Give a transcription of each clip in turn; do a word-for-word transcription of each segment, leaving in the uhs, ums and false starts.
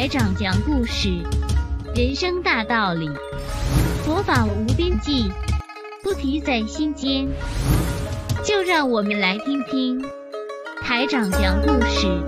台长讲故事，人生大道理，佛法无边际，菩提在心间。就让我们来听听台长讲故事。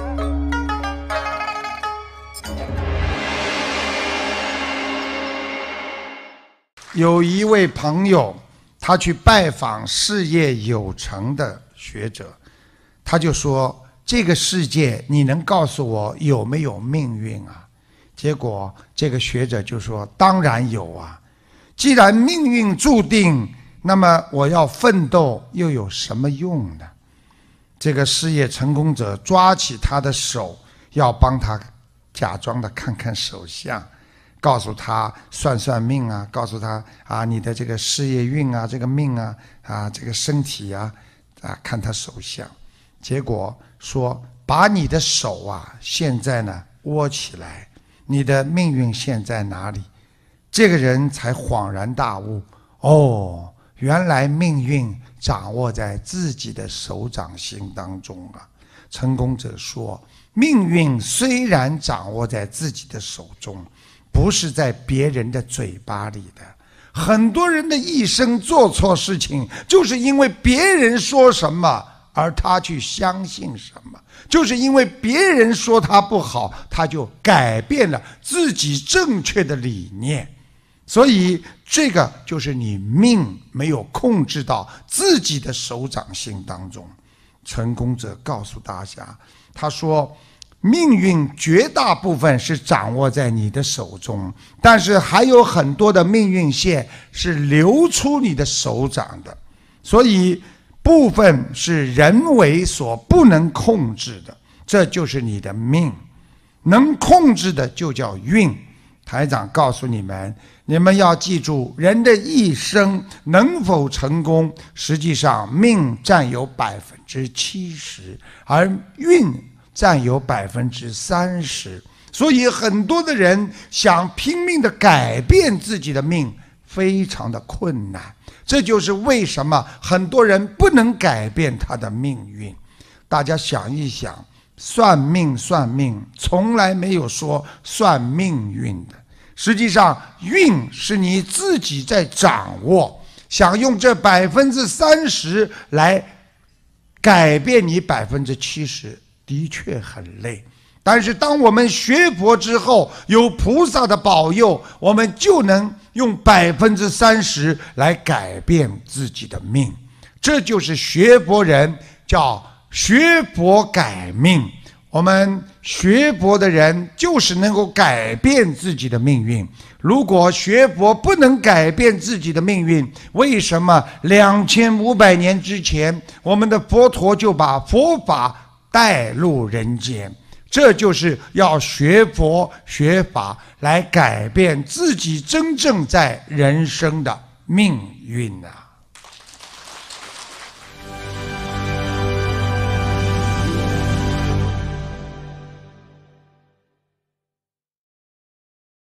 有一位朋友，他去拜访事业有成的学者，他就说：这个世界你能告诉我有没有命运啊？结果这个学者就说：当然有啊，既然命运注定，那么我要奋斗又有什么用呢？这个事业成功者抓起他的手，要帮他假装的看看手相，告诉他算算命啊，告诉他啊，你的这个事业运啊，这个命啊，啊，这个身体啊，啊，看他手相。结果说，把你的手啊，现在呢握起来，你的命运现在哪里？这个人才恍然大悟，哦，原来命运掌握在自己的手掌心当中啊。成功者说，命运虽然掌握在自己的手中，不是在别人的嘴巴里的。很多人的一生做错事情，就是因为别人说什么而他去相信什么，就是因为别人说他不好，他就改变了自己正确的理念。所以这个就是你命没有控制到自己的手掌心当中。成功者告诉大家，他说，命运绝大部分是掌握在你的手中，但是还有很多的命运线是流出你的手掌的，所以部分是人为所不能控制的，这就是你的命。能控制的就叫运。台长告诉你们，你们要记住，人的一生能否成功，实际上命占有百分之七十，而运占有百分之三十。所以很多的人想拼命的改变自己的命，非常的困难。这就是为什么很多人不能改变他的命运。大家想一想，算命算命从来没有说算命运的，实际上运是你自己在掌握，想用这百分之三十来改变你百分之七十，的确很累。但是当我们学佛之后，有菩萨的保佑，我们就能用百分之三十来改变自己的命。这就是学佛人叫学佛改命。我们学佛的人就是能够改变自己的命运。如果学佛不能改变自己的命运，为什么两千五百年之前，我们的佛陀就把佛法带入人间？这就是要学佛学法来改变自己真正在人生的命运啊。